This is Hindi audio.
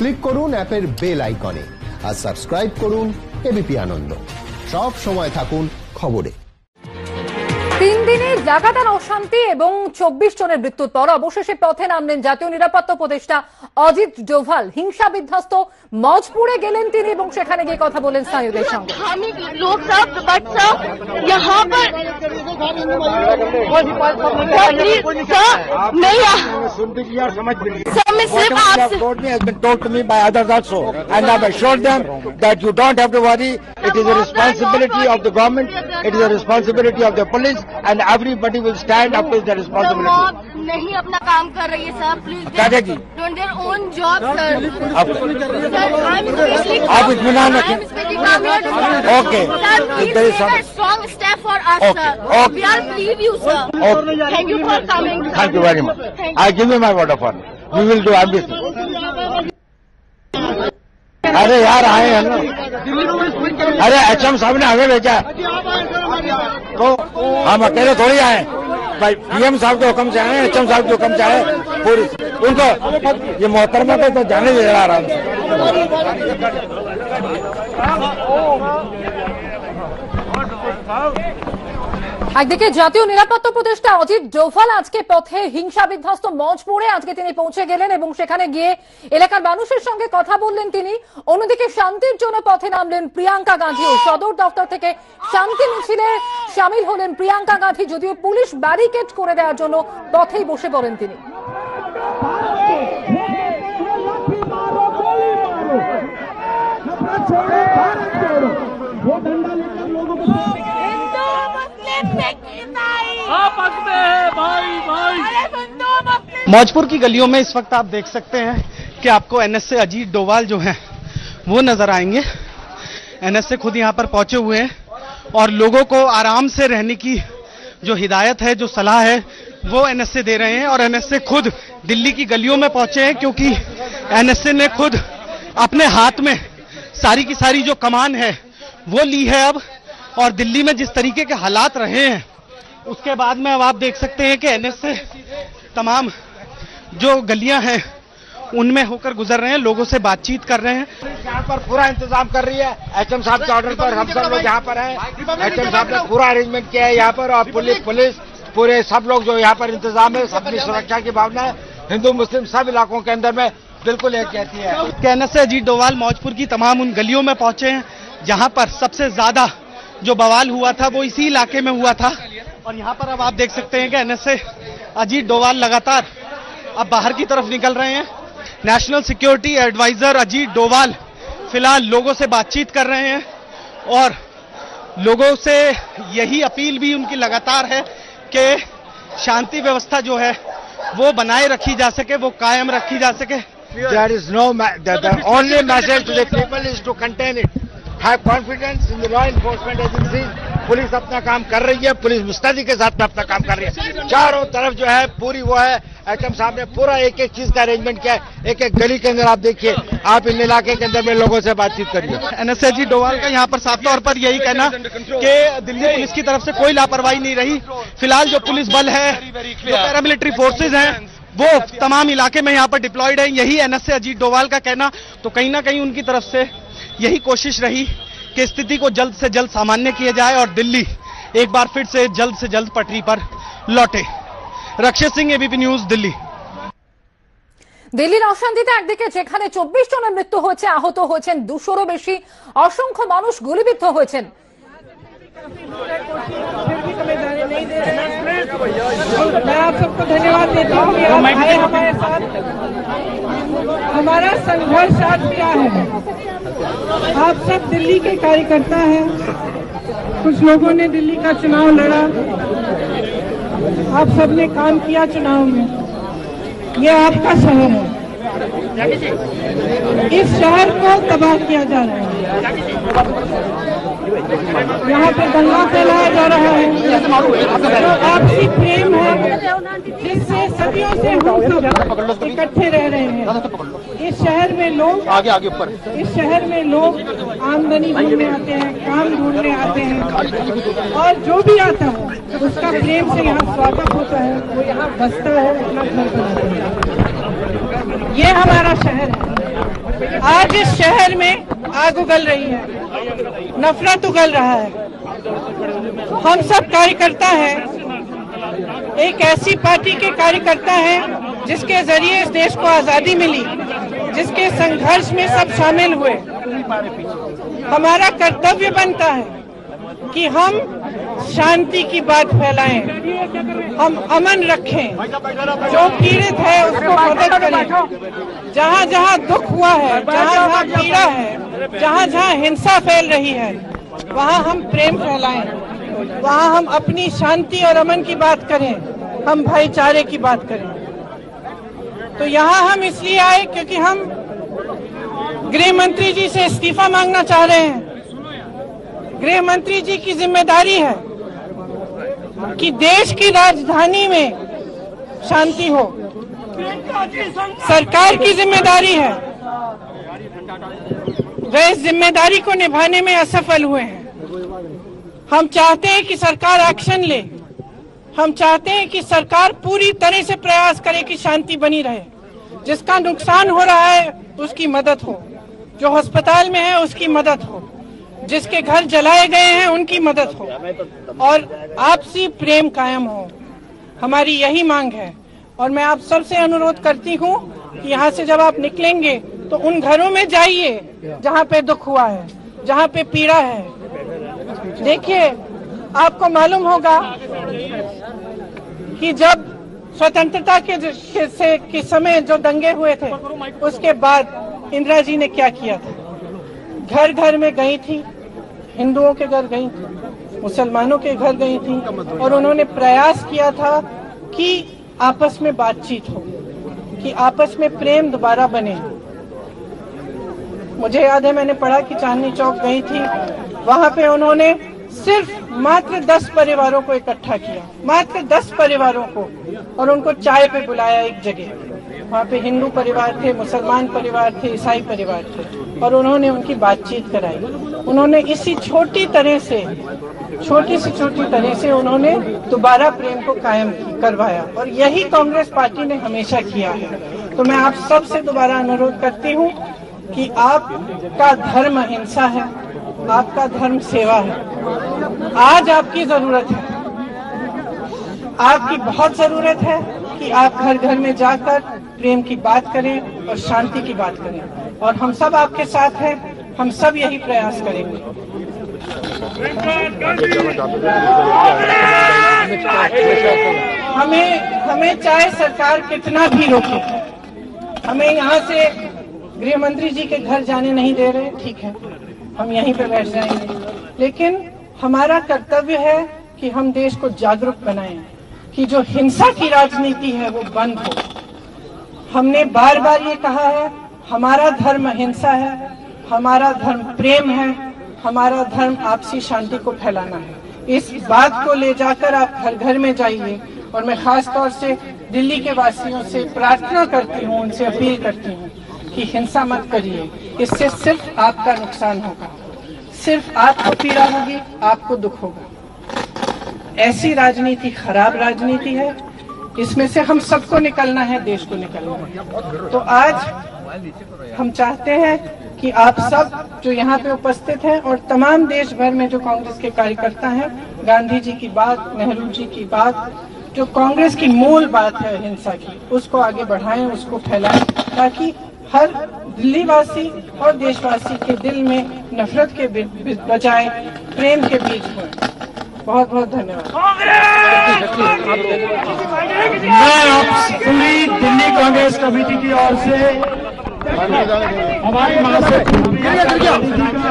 ক্লিক করুন অ্যাপের বেল আইকনে আর সাবস্ক্রাইব করুন এবিপি আনন্দ। সব সময় থাকুন খবরে। 3 দিনের লাগাতার অশান্তি এবং 24 জনের মৃত্যুর পর অবশেষে পথে নামলেন জাতীয় নিরাপত্তা উপদেষ্টা অজিত ডোভাল। হিংসা বিধ্বস্ত মজপুরে গেলেন তিনি এবং সেখানে গিয়ে কথা বলেন স্থানীয়দের সঙ্গে। And everybody will stand up to their responsibility. नहीं अपना काम कर रही है sir, please don't their own job sir. आप इत्मीनान रखें। Okay, there is some strong step for us sir. We are believe you sir. Thank you for coming. Thank you very much. I give you my word of honour, we will do everything. अरे यार आए हैं ना, अरे एचएम साहब ने हमें भेजा तो हम अकेले थोड़ी आए भाई। पीएम साहब के हुक्म से आए, एचएम साहब के हुक्म से आए। पूरी उनको ये मोहतरमा को तो जाने दे रहा आराम से। একদিকে জাতীয় নিরাপত্তা উপদেষ্টা অজিত ডোভাল আজকে পথে হিংসা বিধ্বস্ত মজপুরে আজকে তিনি পৌঁছে গেলেন এবং সেখানে গিয়ে এলাকার মানুষের সঙ্গে কথা বললেন তিনি। অন্যদিকে শান্তির জন্য পথে নামলেন প্রিয়াঙ্কা গান্ধীও। সদর দফতর থেকে শান্তি মিছিলে সামিল হলেন প্রিয়াঙ্কা গান্ধী, যদিও পুলিশ ব্যারিকেড করে দেওয়ার জন্য পথেই বসে পড়েন তিনি। मौजपुर की गलियों में इस वक्त आप देख सकते हैं कि आपको एनएसए अजीत डोभाल जो हैं वो नजर आएंगे। एनएसए खुद यहां पर पहुंचे हुए हैं और लोगों को आराम से रहने की जो हिदायत है, जो सलाह है, वो एनएसए दे रहे हैं। और एनएसए खुद दिल्ली की गलियों में पहुंचे हैं क्योंकि एनएसए ने खुद अपने हाथ में सारी की सारी जो कमान है वो ली है अब। और दिल्ली में जिस तरीके के हालात रहे हैं उसके बाद में अब आप देख सकते हैं कि एनएसए तमाम जो गलियां हैं उनमें होकर गुजर रहे हैं, लोगों से बातचीत कर रहे हैं। यहाँ पर पूरा इंतजाम कर रही है एचएम साहब के ऑर्डर पर। हम सब लोग यहाँ पर हैं, एचएम साहब ने पूरा अरेंजमेंट किया है यहाँ पर। और पुलिस पूरे सब लोग जो यहाँ पर इंतजाम है, सबकी सुरक्षा की भावना है। हिंदू मुस्लिम सब इलाकों के अंदर में बिल्कुल एक कहती है। एनएसए अजीत डोभाल मौजपुर की तमाम उन गलियों में पहुंचे हैं जहां पर सबसे ज्यादा जो बवाल हुआ था वो इसी इलाके में हुआ था। और यहाँ पर अब आप देख सकते हैं कि एनएसए अजीत डोभाल लगातार अब बाहर की तरफ निकल रहे हैं। National security adviser Ajit Doval फिलहाल लोगों से बातचीत कर रहे हैं और लोगों से यही अपील भी उनकी लगातार है कि शांति व्यवस्था जो है वो बनाए रखी जा सके, वो कायम रखी जा सके। There is no the only message to the people is to contain it. Have confidence in the law enforcement agencies. Police अपना काम कर रही है, पुलिस मुस्तैदी के साथ में अपना काम कर रही है। चारों तरफ जो है पूरी वो है, एचएम साहब ने पूरा एक एक चीज का अरेंजमेंट किया है। एक एक गली के अंदर आप देखिए, आप इन इलाके के अंदर में लोगों से बातचीत करिए। एनएसए अजीत डोभाल का यहाँ पर साफ तौर पर यही कहना कि दिल्ली पुलिस की तरफ से कोई लापरवाही नहीं रही। फिलहाल जो पुलिस बल है, जो पैरामिलिट्री फोर्सेज हैं, वो तमाम इलाके में यहाँ पर डिप्लॉयड है। यही एनएसए अजीत डोभाल का कहना। तो कहीं ना कहीं उनकी तरफ से यही कोशिश रही कि स्थिति को जल्द से जल्द सामान्य किया जाए और दिल्ली एक बार फिर से जल्द पटरी पर लौटे। Rakshit Singh, ABP news, Delhi. দিল্লির অশান্তিতে একদিকে যেখানে 24 জনের মৃত্যু হয়েছে, আহত হয়েছেন 200-রও বেশি, অসংখ্য মানুষ গুলিবিদ্ধ হয়েছেন। मैं आप सबको धन्यवाद देता हूँ कि आप आए हमारे साथ। हमारा संघर्ष आज क्या है? आप सब दिल्ली के कार्यकर्ता हैं, कुछ लोगों ने दिल्ली का चुनाव लड़ा, आप सबने काम किया चुनाव में। ये आपका शहर है, इस शहर को तबाह किया जा रहा है। यहाँ पे दंगा फैलाया जा रहा है, जो आपसी प्रेम है जिससे सदियों से हम सब इकट्ठे रह रहे हैं। इस शहर में लोग इस शहर में लोग आमदनी ढूंढने आते हैं, काम ढूंढने आते हैं, और जो भी आता है उसका प्रेम से यहाँ स्वागत होता है, वो यहाँ बसता है, अपना घर बनाता है। ये हमारा शहर है। आज इस शहर में आग उगल रही है, नफरत उगल रहा है। हम सब कार्यकर्ता हैं, एक ऐसी पार्टी के कार्यकर्ता हैं जिसके जरिए इस देश को आजादी मिली, जिसके संघर्ष में सब शामिल हुए। हमारा कर्तव्य बनता है कि हम शांति की बात फैलाएं, हम अमन रखें, जो पीड़ित है उसको मदद करें। जहाँ जहाँ दुख हुआ है, जहाँ जहाँ पीड़ा है, जहाँ जहाँ हिंसा फैल रही है, वहाँ हम प्रेम फैलाएं, वहाँ हम अपनी शांति और अमन की बात करें, हम भाईचारे की बात करें। तो यहाँ हम इसलिए आए क्योंकि हम गृह मंत्री जी से इस्तीफा मांगना चाह रहे हैं। गृह मंत्री जी की जिम्मेदारी है कि देश की राजधानी में शांति हो। सरकार की जिम्मेदारी है, वे इस जिम्मेदारी को निभाने में असफल हुए हैं। हम चाहते हैं कि सरकार एक्शन ले, हम चाहते हैं कि सरकार पूरी तरह से प्रयास करे कि शांति बनी रहे। जिसका नुकसान हो रहा है उसकी मदद हो, जो अस्पताल में है उसकी मदद हो, जिसके घर जलाए गए हैं उनकी मदद हो, और आपसी प्रेम कायम हो। हमारी यही मांग है। और मैं आप सबसे अनुरोध करती हूँ कि यहाँ से जब आप निकलेंगे तो उन घरों में जाइए जहाँ पे दुख हुआ है, जहाँ पे पीड़ा है। देखिए, आपको मालूम होगा कि जब स्वतंत्रता के समय जो दंगे हुए थे, उसके बाद इंदिरा जी ने क्या किया था। घर घर में गई थी, हिंदुओं के घर गई थी, मुसलमानों के घर गई थी, और उन्होंने प्रयास किया था कि आपस में बातचीत हो, कि आपस में प्रेम दोबारा बने। मुझे याद है, मैंने पढ़ा कि चांदनी चौक गई थी, वहां पे उन्होंने सिर्फ मात्र 10 परिवारों को इकट्ठा किया, मात्र 10 परिवारों को, और उनको चाय पे बुलाया एक जगह। वहाँ पे हिंदू परिवार थे, मुसलमान परिवार थे, ईसाई परिवार थे, और उन्होंने उनकी बातचीत कराई। उन्होंने इसी छोटी तरह से उन्होंने दोबारा प्रेम को कायम करवाया, और यही कांग्रेस पार्टी ने हमेशा किया है। तो मैं आप सबसे दोबारा अनुरोध करती हूँ कि आपका धर्म अहिंसा है, आपका धर्म सेवा है। आज आपकी जरूरत है, आपकी बहुत जरूरत है कि आप घर घर में जाकर प्रेम की बात करें और शांति की बात करें, और हम सब आपके साथ हैं, हम सब यही प्रयास करेंगे। हमें चाहे सरकार कितना भी रोके, हमें यहाँ से गृह मंत्री जी के घर जाने नहीं दे रहे, ठीक है, हम यहीं पे बैठ जाएंगे, लेकिन हमारा कर्तव्य है कि हम देश को जागरूक बनाएं कि जो हिंसा की राजनीति है वो बंद हो। हमने बार बार ये कहा है, हमारा धर्म अहिंसा है, हमारा धर्म प्रेम है, हमारा धर्म आपसी शांति को फैलाना है। इस बात को ले जाकर आप घर घर में जाइए, और मैं खास तौर से दिल्ली के वासियों से प्रार्थना करती हूँ, उनसे अपील करती हूँ कि हिंसा मत करिए, इससे सिर्फ आपका नुकसान होगा, सिर्फ आपको पीड़ा होगी, आपको दुख होगा। ऐसी राजनीति खराब राजनीति है, इसमें से हम सबको निकलना है, देश को निकलना है। तो आज हम चाहते हैं कि आप सब जो यहाँ पे उपस्थित हैं और तमाम देश भर में जो कांग्रेस के कार्यकर्ता हैं, गांधी जी की बात, नेहरू जी की बात, जो कांग्रेस की मूल बात है हिंसा की, उसको आगे बढ़ाएं, उसको फैलाएं, ताकि हर दिल्ली वासी और देशवासी के दिल में नफरत के बजाय प्रेम के बीज हो। बहुत बहुत धन्यवाद। मैं आप पूरी दिल्ली कांग्रेस कमेटी की ओर से हमारी महासचिव